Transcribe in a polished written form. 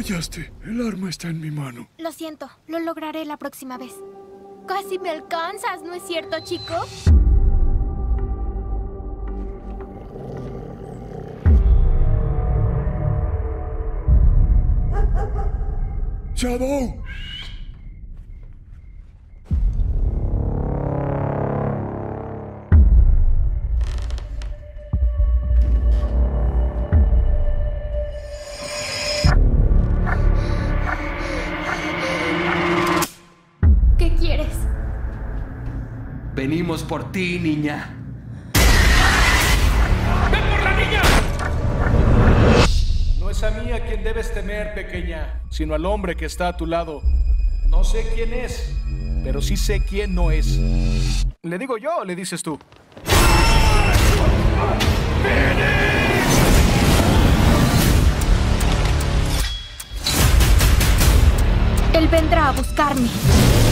Fallaste. El arma está en mi mano. Lo siento, lo lograré la próxima vez. Casi me alcanzas, ¿no es cierto, chico? ¡Shadow! ¿Qué quieres? Venimos por ti, niña. ¡Ven por la niña! No es a mí a quien debes temer, pequeña, sino al hombre que está a tu lado. No sé quién es, pero sí sé quién no es. ¿Le digo yo o le dices tú? Él vendrá a buscarme.